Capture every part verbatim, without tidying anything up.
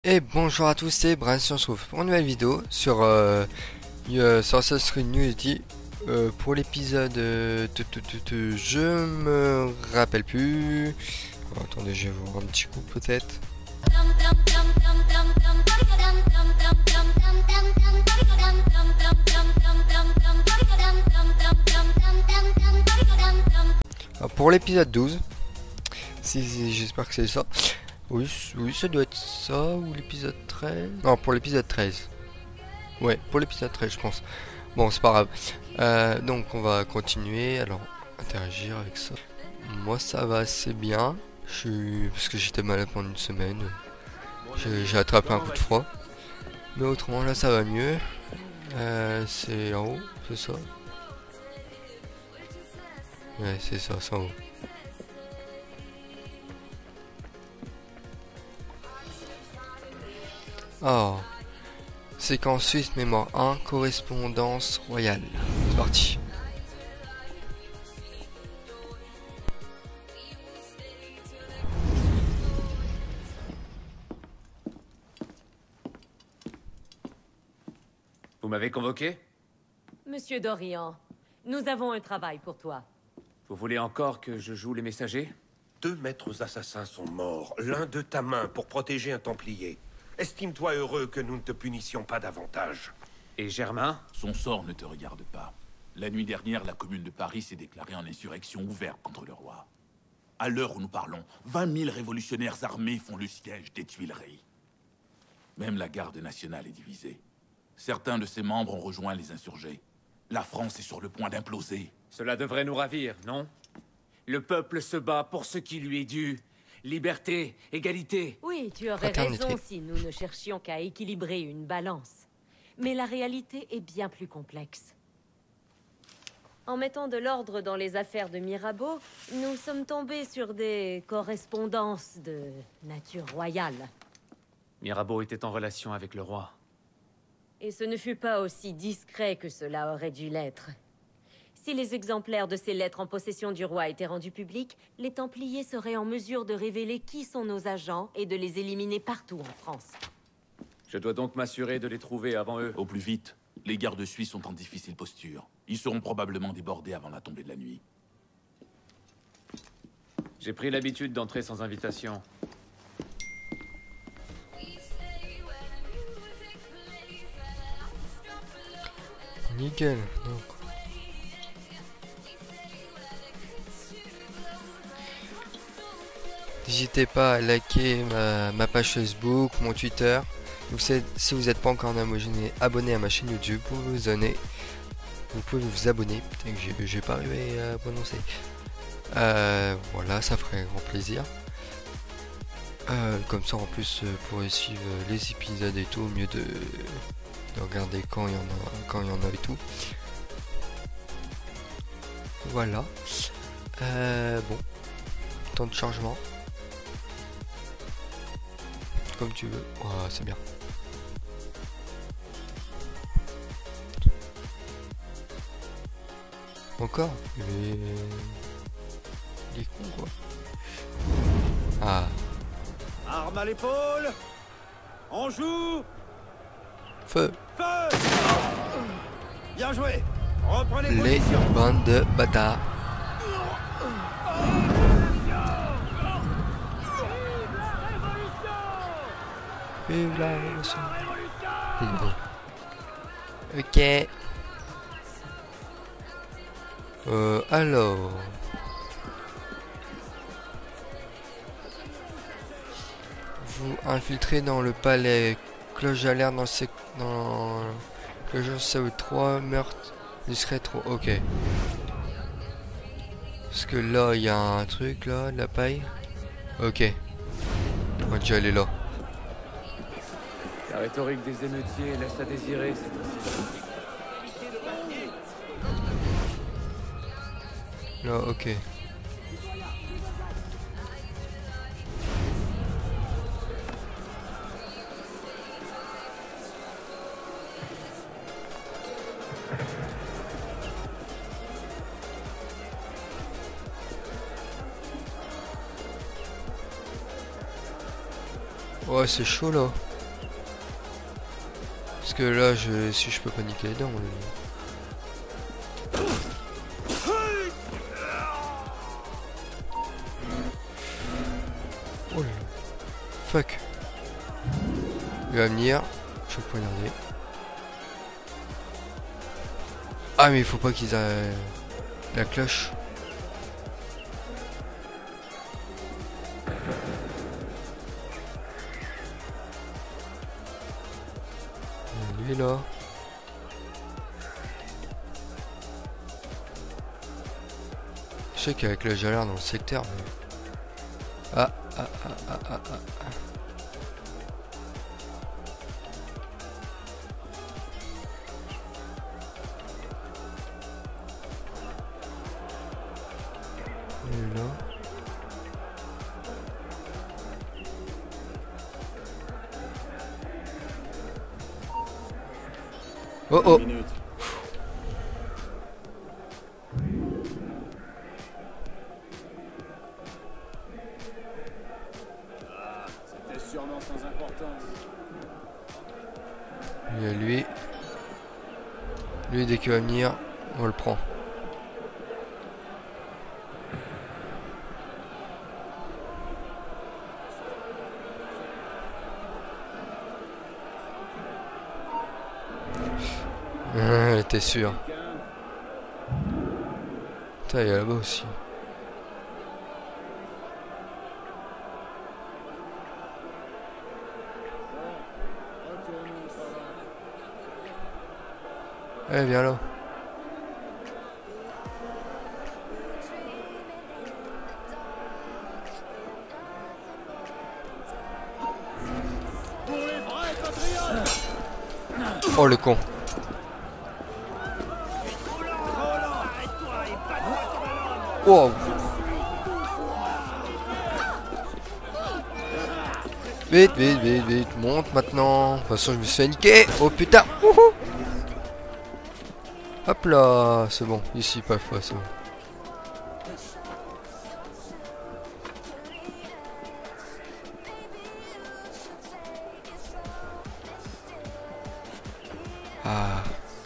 Et bonjour à tous, c'est Brian, on se retrouve pour une nouvelle vidéo sur, euh, euh, sur Assassin's Creed Unity. Euh, pour l'épisode, euh, tu- tu- tu- tu- je me rappelle plus. Oh, attendez, je vais voir un petit coup peut-être. Ah, pour l'épisode douze, si, si, j'espère que c'est ça. Oui, oui, ça doit être ça, ou l'épisode treize. Non, pour l'épisode treize. Ouais, pour l'épisode treize, je pense. Bon, c'est pas grave. Euh, donc, on va continuer. Alors, interagir avec ça. Moi, ça va assez bien. Je suis... Parce que j'étais malade pendant une semaine. J'ai j'ai attrapé un coup de froid. Mais autrement, là, ça va mieux. Euh, c'est en haut, c'est ça? Ouais, c'est ça, c'est en haut. Oh. Séquence suisse, mémoire un, correspondance royale. C'est parti. Vous m'avez convoqué? Monsieur Dorian, nous avons un travail pour toi. Vous voulez encore que je joue les messagers? Deux maîtres assassins sont morts, l'un de ta main, pour protéger un Templier. Estime-toi heureux que nous ne te punissions pas davantage. Et Germain? Son sort ne te regarde pas. La nuit dernière, la commune de Paris s'est déclarée en insurrection ouverte contre le roi. À l'heure où nous parlons, vingt mille révolutionnaires armés font le siège des Tuileries. Même la garde nationale est divisée. Certains de ses membres ont rejoint les insurgés. La France est sur le point d'imploser. Cela devrait nous ravir, non? Le peuple se bat pour ce qui lui est dû. Liberté, égalité. Oui, tu aurais Fraternité. raison si nous ne cherchions qu'à équilibrer une balance. Mais la réalité est bien plus complexe. En mettant de l'ordre dans les affaires de Mirabeau, nous sommes tombés sur des correspondances de nature royale. Mirabeau était en relation avec le roi. Et ce ne fut pas aussi discret que cela aurait dû l'être. Si les exemplaires de ces lettres en possession du roi étaient rendus publics, les Templiers seraient en mesure de révéler qui sont nos agents et de les éliminer partout en France. Je dois donc m'assurer de les trouver avant eux. Au plus vite, les gardes suisses sont en difficile posture. Ils seront probablement débordés avant la tombée de la nuit. J'ai pris l'habitude d'entrer sans invitation. Nickel. Donc. N'hésitez pas à liker ma, ma page Facebook, mon Twitter. Vous savez, si vous n'êtes pas encore abonné, abonné à ma chaîne YouTube, pour vous donner, vous pouvez vous abonner. Putain, que j'ai pas arrivé à prononcer. Euh, voilà, ça ferait grand plaisir. Euh, comme ça, en plus, vous pourrez suivre les épisodes et tout, au mieux de, de regarder quand il y en a, quand il y en a et tout. Voilà. Euh, bon, temps de chargement. Comme tu veux. Oh, c'est bien. Encore? Il est... Il est con quoi. Ah. Arme à l'épaule. On joue. Feu. Feu. Bien joué. Reprenez Les position. bandes de bâtards. Vive la révolution. Ok. Euh, alors. Vous infiltrez dans le palais. Cloche d'alerte dans ce... dans... Cloche C O trois, meurtre discret trop. Ok. Parce que là, il y a un truc là, de la paille. Ok. On va déjà aller là. La rhétorique des émeutiers laisse à désirer, c'est aussi. Là, ok. Ouais, c'est chaud là. Parce que là, je, si je peux pas niquer les dents. Le... Oh là là. Fuck. Il va venir. Je vais poignarder. Ah mais il faut pas qu'ils aient la cloche. Lui là. Je sais qu'avec le galère dans le secteur mais... Ah ah ah ah ah ah. Lui là. Oh oh. C'était sûrement sans importance. Il y a lui. Lui dès qu'il va venir, on le prend. Ah, t'es sûr. Putain, il y a là-bas aussi. Eh, viens là. Oh le con. Wow. Vite, vite, vite, vite, monte maintenant. De toute façon, je me suis fait niquer. Oh putain. Wouhou. Hop là, c'est bon. Ici, pas pas, c'est bon. Ah.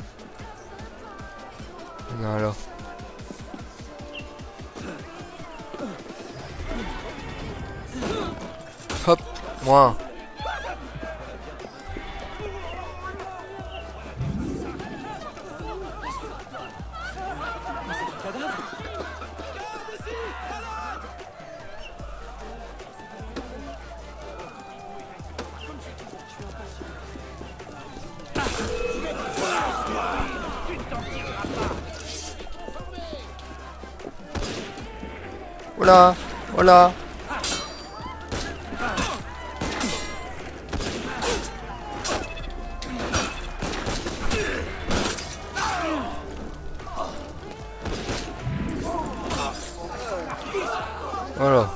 Non, alors. Hop, moi. Voilà, voilà. Voilà.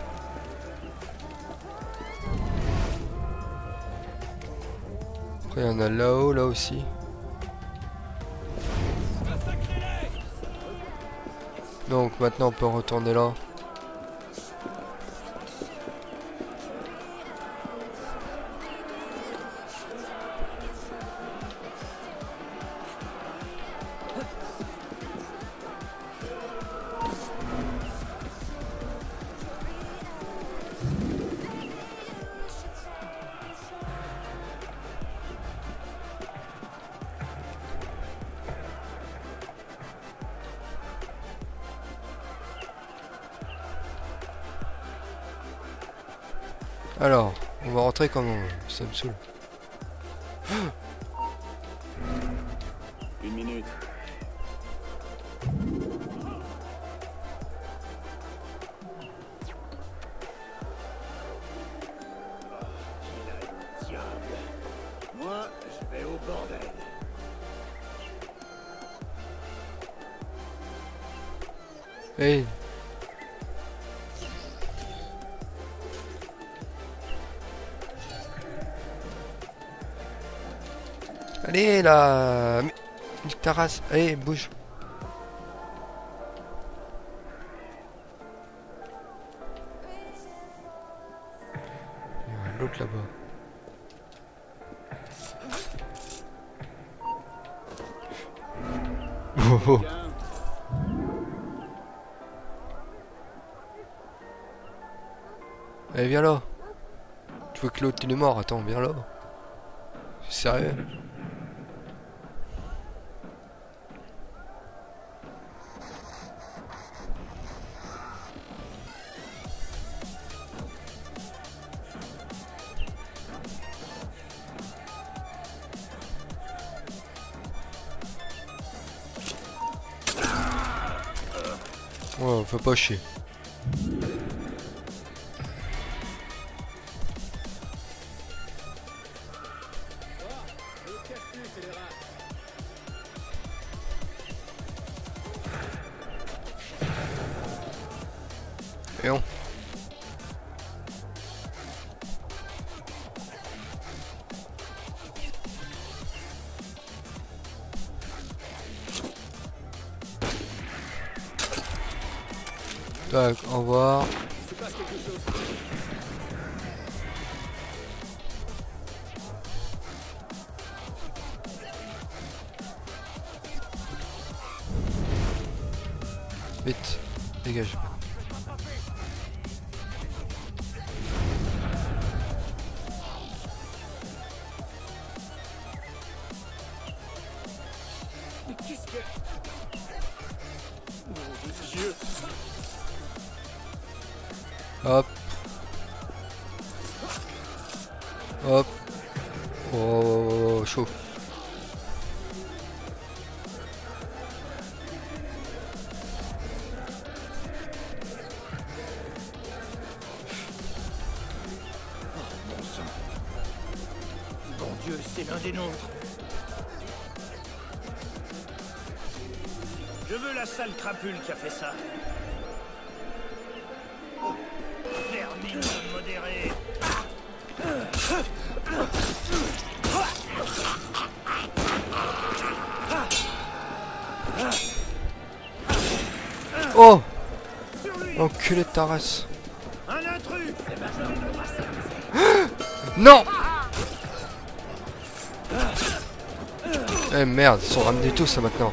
Après il y en a là-haut, là aussi. Donc maintenant on peut retourner là. Alors, on va rentrer comment? Ça me saoule. Une minute. Moi, je vais au bordel. Hey. Allez là, nique ta race, allez bouge. Il y a l'autre là-bas. oh, oh. Allez, viens là. Tu veux que l'autre il est mort? Attends, viens là. C'est sérieux? Ouais, fais pas chier. Et on. Tac, au revoir. Vite, dégage. Mais qu'est-ce que... Mon Dieu. Hop. Hop. Oh, oh, oh, oh, chaud. Mon sang. Mon Dieu, c'est l'un des nôtres. Je veux la sale crapule qui a fait ça. Vermine modérée. Oh! Enculé de ta race. Un intrus. Non! Eh merde, ils sont ramenés tous ça maintenant.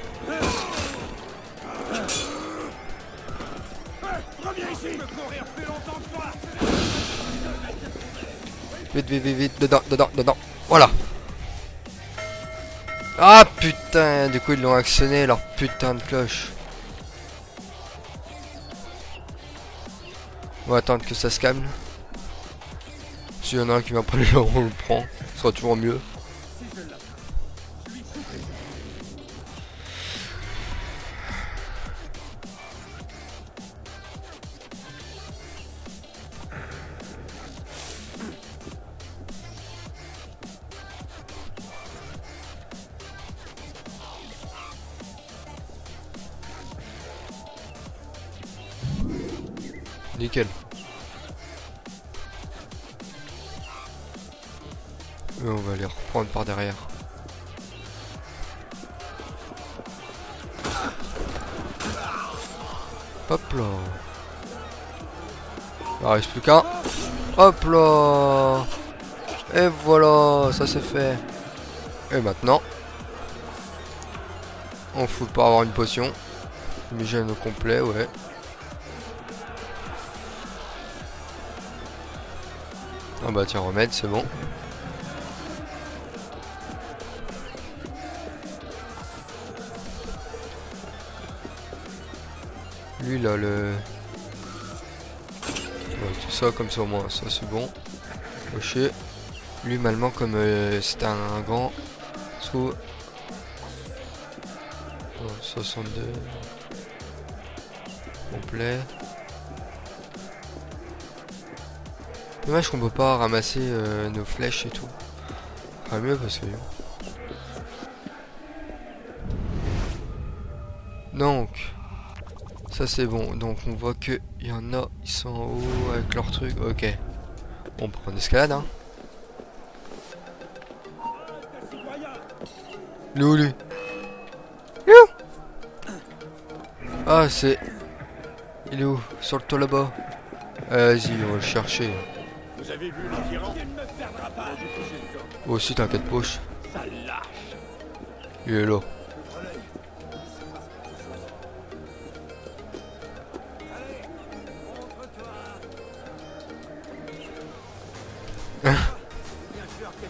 Reviens ici. Je peux courir plus longtemps que toi. Vite, vite, vite, vite, dedans, dedans, dedans. Voilà. Ah putain, du coup ils l'ont actionné leur putain de cloche. On va attendre que ça se calme. S'il y en a un qui va pas le on le prend. Ce sera toujours mieux. Nickel. Et on va les reprendre par derrière. Hop là. Il en reste plus qu'un. Hop là. Et voilà, ça c'est fait. Et maintenant, on fout pas avoir une potion. Fumigène au complet, ouais. Ah bah tiens, remède, c'est bon. Lui là le... Ouais, tout ça comme ça au moins, ça c'est bon. Coché. Lui malement comme euh, c'était un, un grand. Sous... Oh, soixante-deux. Complet. Dommage qu'on peut pas ramasser euh, nos flèches et tout. Enfin mieux parce que... Donc... Ça c'est bon. Donc on voit que il y en a, ils sont en haut avec leur truc. Ok. On prend une escalade hein. Il est où lui? Il est où? Ah c'est... Il est où? Sur le toit là-bas. Vas-y, on va le chercher. Vous avez vu le tyran? Il ne me perdra pas. Oh, aussi t'inquiète poche. Ça lâche. Il est là.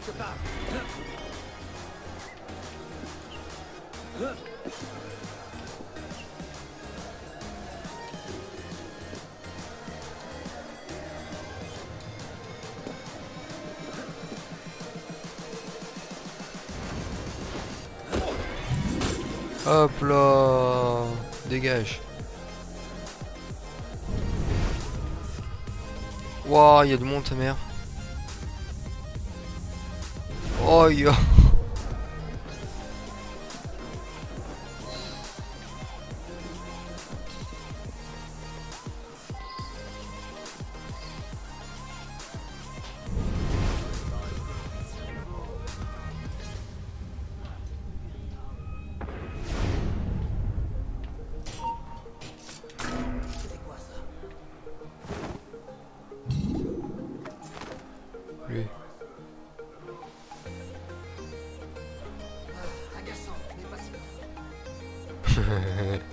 quelque part. Hop là, dégage. Waouh, il y a du monde, ta mère. Oh, yo. Lui. Agaçant, mais pas si grave.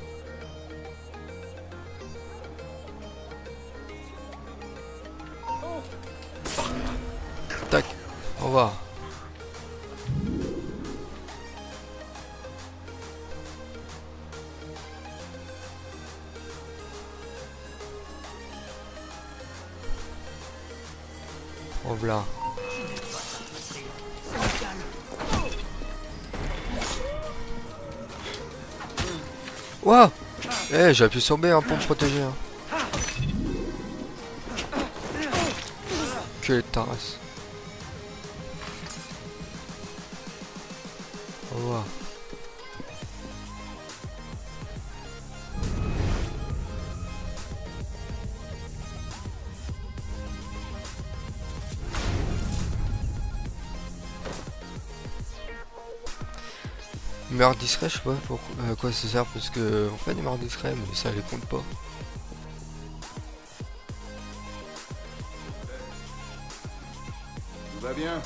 Tac, au revoir. Oh là. Waouh. Eh, j'ai appuyé sur B hein, pour me protéger. Hein. Que les taras. Au revoir. Meurtre discret, je sais pas pour à quoi ça sert parce que on fait des meurtres discrets mais ça les compte pas. Tout va bien?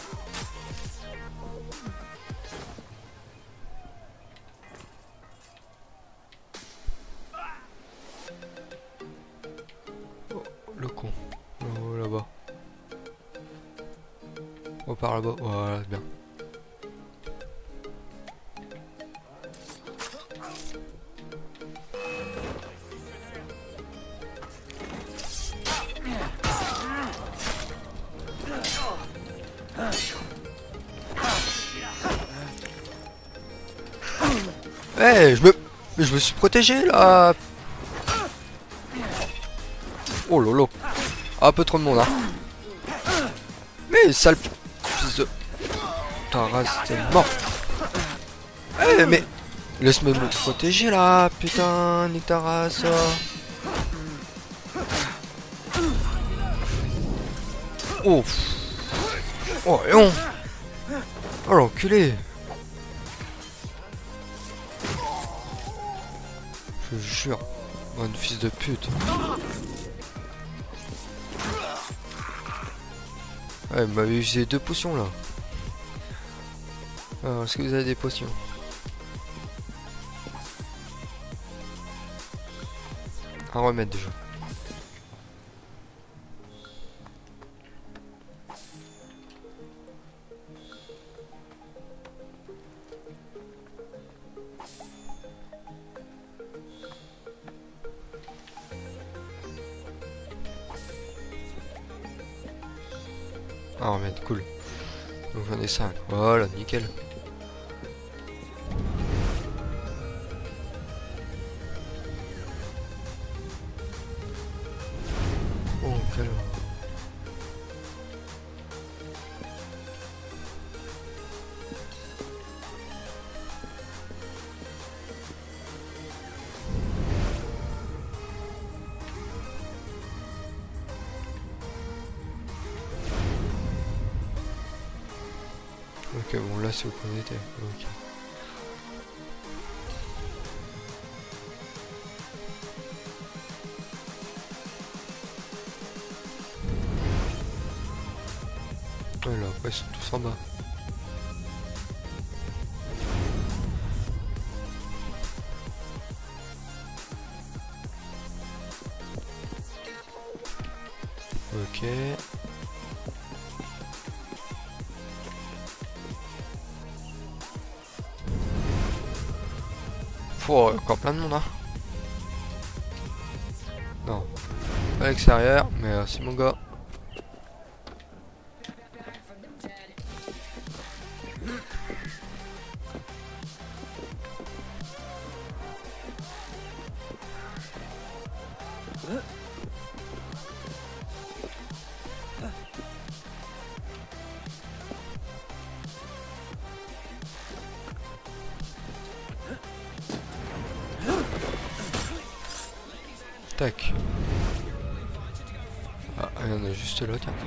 Oh, le con. Oh, là-bas. Oh, par là-bas. Voilà, bien. Eh, hey, je me... Mais je me suis protégé, là. Oh lolo. Un peu trop de monde, hein. Mais sale fils de... Ta race, t'es mort. Eh, hey, mais... Laisse-moi me protéger, là. Putain, nique ta race. Oh. Oh, et on... Oh, l'enculé. Je jure, bonne fils de pute. Ouais, il m'avait usé deux potions là. Alors, est-ce que vous avez des potions? Un remède déjà. Un remède, cool. Donc j'en ai cinq. Voilà, nickel. Oh, quel... Ok, bon là c'est où qu'on était. Ok. Ouais, là après ils sont tous en bas. Ok. Faut encore plein de monde, hein. Non. Pas à l'extérieur, mais euh, c'est mon gars. Tac. Ah, il y en a juste là, tiens.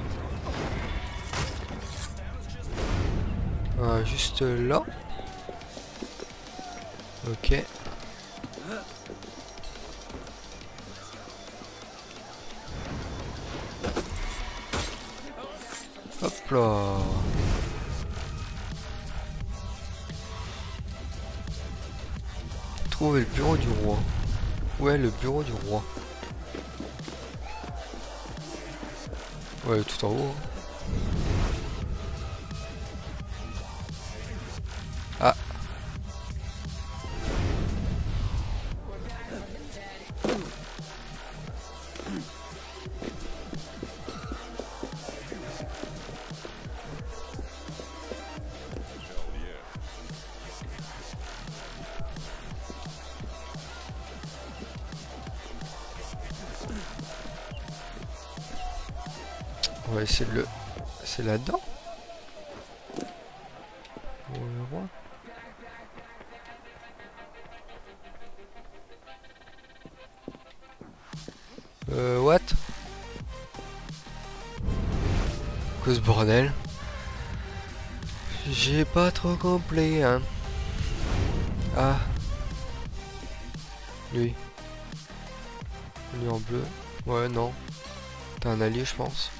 Ah, juste là. Ok. Hop là. Trouver le bureau du roi. Ouais, le bureau du roi. Ouais, tout en haut. Ah. Ouais, c'est le... C'est là-dedans. Le roi. Euh, what? Quoi ce bordel? J'ai pas trop compris, hein. Ah. Lui. Lui en bleu. Ouais, non. T'es un allié, je pense.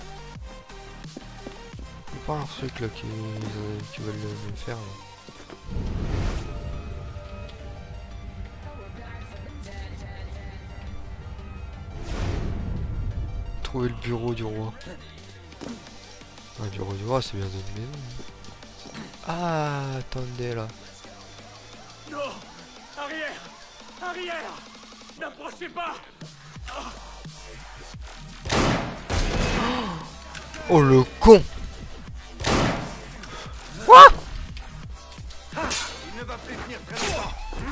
Pas un truc là qui, euh, qui veulent le, le faire là. Trouver le bureau du roi. Ah, le bureau du roi, c'est bien une maison. Ah, attendez là. Non! Arrière! Arrière! N'approchez pas! Oh le con! Quoi? Il ne va plus tenir très longtemps.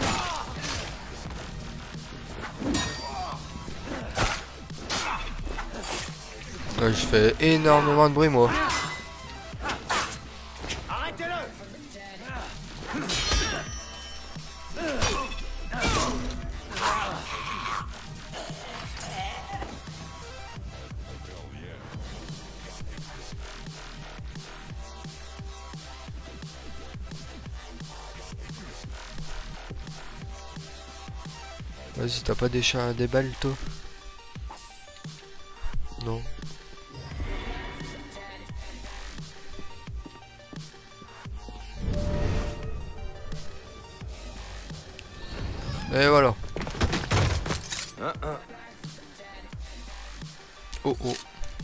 Ouais, je fais énormément de bruit moi. Arrêtez-le! Vas-y, t'as pas des chats, des balles toi? Non. Et voilà. Un, un. Oh oh.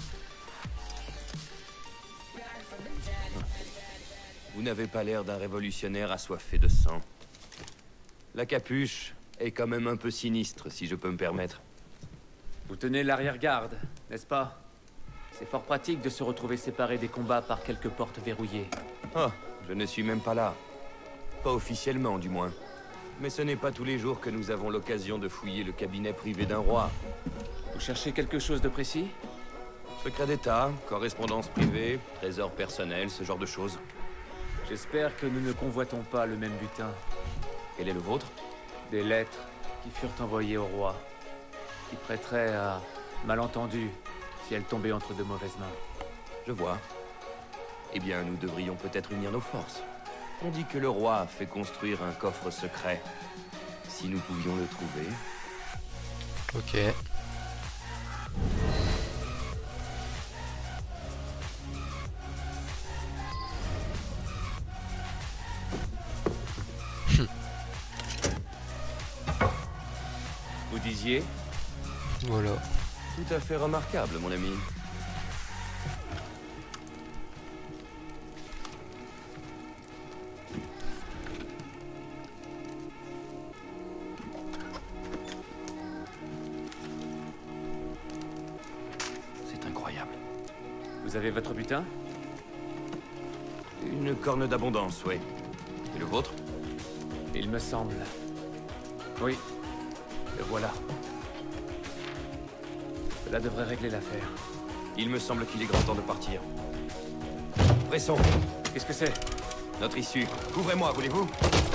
Vous n'avez pas l'air d'un révolutionnaire assoiffé de sang. La capuche est quand même un peu sinistre, si je peux me permettre. Vous tenez l'arrière-garde, n'est-ce pas? C'est fort pratique de se retrouver séparé des combats par quelques portes verrouillées. Oh, je ne suis même pas là. Pas officiellement, du moins. Mais ce n'est pas tous les jours que nous avons l'occasion de fouiller le cabinet privé d'un roi. Vous cherchez quelque chose de précis? Secret d'État, correspondance privée, trésor personnel, ce genre de choses. J'espère que nous ne convoitons pas le même butin. Quel est le vôtre? Des lettres qui furent envoyées au roi, qui prêteraient à malentendu si elles tombaient entre de mauvaises mains. Je vois. Eh bien, nous devrions peut-être unir nos forces. On dit que le roi a fait construire un coffre secret. Si nous pouvions le trouver... Ok. Vous disiez? Voilà. Tout à fait remarquable, mon ami. Vous avez votre butin? Une corne d'abondance, oui. Et le vôtre? Il me semble. Oui. Le voilà. Cela devrait régler l'affaire. Il me semble qu'il est grand temps de partir. Pressons. Qu'est-ce que c'est? Notre issue. Couvrez-moi, voulez-vous?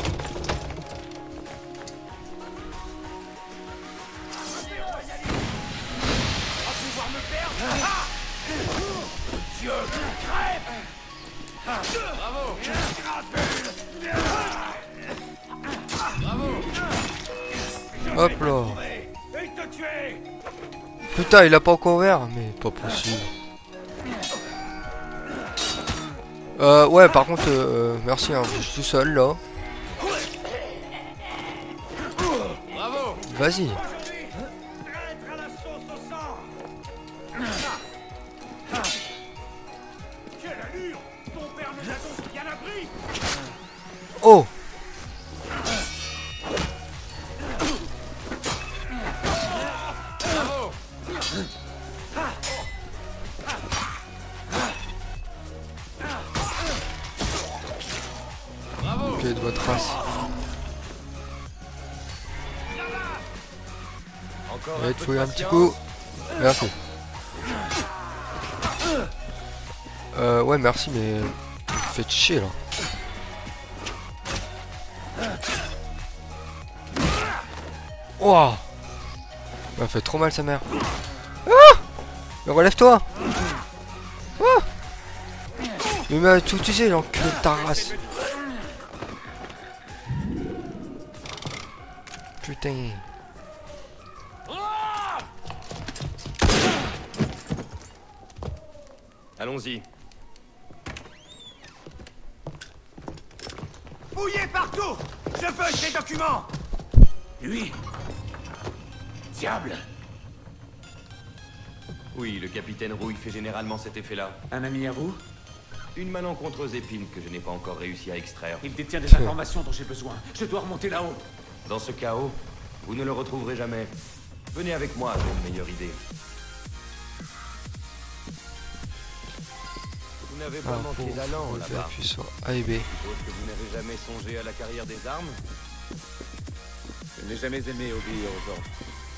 Hop là. Putain, il a pas encore ouvert, mais pas possible. Euh, ouais, par contre, euh, merci, hein, je suis tout seul là. Vas-y. Oh. Ok, de votre race. Allez, te fouiller un petit coup. Merci. Euh, ouais, merci, mais... Vous faites chier, là. Ouah. Il m'a fait trop mal, sa mère. Ah. Mais relève-toi. Ah. Il m'a tout usé, l'enculé de ta race. Putain. Allons-y. Fouillez partout! Je veux ces documents! Lui? Diable! Oui, le capitaine Rouille fait généralement cet effet-là. Un ami à vous? Une malencontreuse épine que je n'ai pas encore réussi à extraire. Il détient des informations dont j'ai besoin. Je dois remonter là-haut. Dans ce chaos, vous ne le retrouverez jamais. Venez avec moi, j'ai une meilleure idée. Vous n'avez pas Ah, manqué pour d'allant vous là-bas. appuyer sur A et B. Je suppose que vous n'avez jamais songé à la carrière des armes? Je n'ai jamais aimé obéir aux ordres.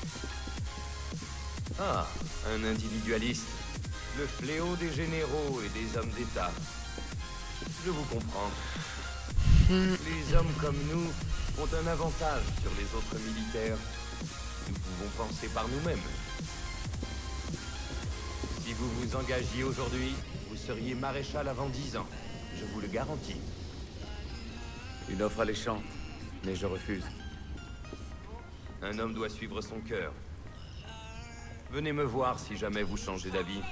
Ah, un individualiste. Le fléau des généraux et des hommes d'État. Je vous comprends. Hmm. Les hommes comme nous ont un avantage sur les autres militaires. Nous pouvons penser par nous-mêmes. Si vous vous engagiez aujourd'hui, vous seriez maréchal avant dix ans. Je vous le garantis. Une offre alléchante, mais je refuse. Un homme doit suivre son cœur. Venez me voir si jamais vous changez d'avis.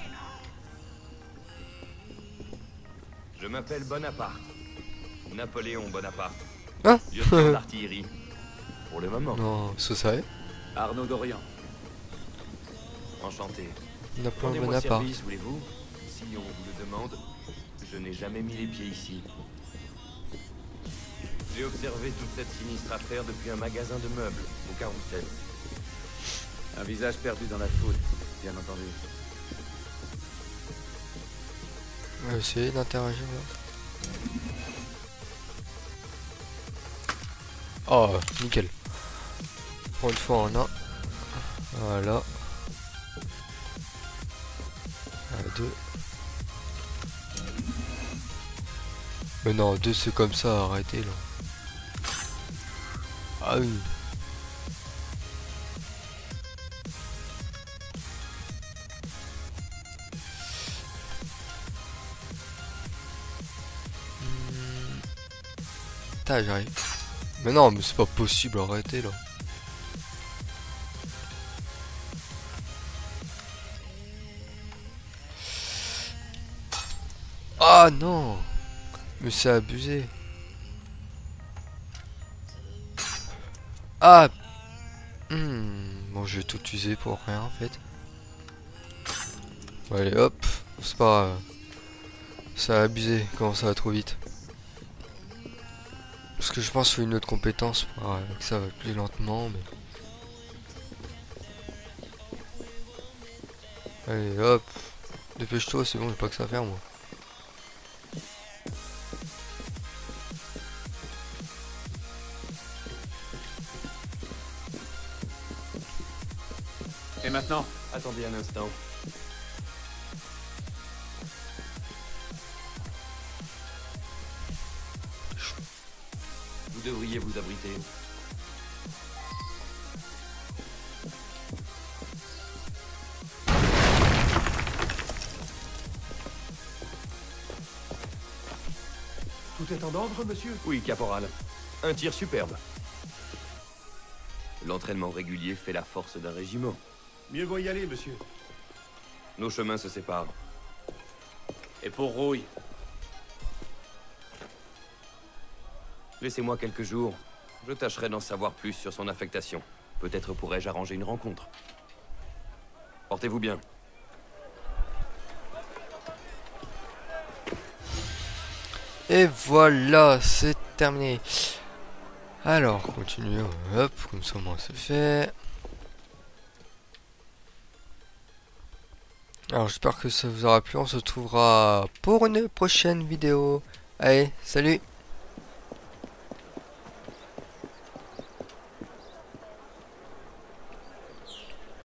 Je m'appelle Bonaparte. Napoléon Bonaparte. Hein? Lieutenant d'artillerie. Pour le moment. Non, ce serait. Arnaud d'Orient. Enchanté. Napoléon Rendez-moi Bonaparte. service, voulez-vous? Si on vous le demande, je n'ai jamais mis les pieds ici. J'ai observé toute cette sinistre affaire depuis un magasin de meubles, au Carrousel. Un visage perdu dans la foule, bien entendu. On va essayer d'interagir là. Oh, nickel. Pour une fois on a. Voilà. Un, deux. Mais non, deux c'est comme ça, arrêtez là. Ah oui. Hmm. Putain, j'arrive. Mais non, mais c'est pas possible, arrêtez là. Ah non. Mais c'est abusé. Ah. Hmm. Bon, je vais tout utiliser pour rien en fait. Bon, allez hop. C'est pas grave. Ça a abusé. Comment ça va trop vite. Parce que je pense qu'il faut une autre compétence pour euh, que ça va plus lentement. Mais... Allez hop. Dépêche-toi, c'est bon, j'ai pas que ça à faire moi. Et maintenant? Attendez un instant. Vous devriez vous abriter. Tout est en ordre, monsieur? Oui, caporal. Un tir superbe. L'entraînement régulier fait la force d'un régiment. Mieux vaut y aller, monsieur. Nos chemins se séparent. Et pour Rouille? Laissez-moi quelques jours. Je tâcherai d'en savoir plus sur son affectation. Peut-être pourrais-je arranger une rencontre. Portez-vous bien. Et voilà, c'est terminé. Alors, continuons. Hop, comme ça, moi, c'est fait. Alors, j'espère que ça vous aura plu. On se retrouvera pour une prochaine vidéo. Allez, salut!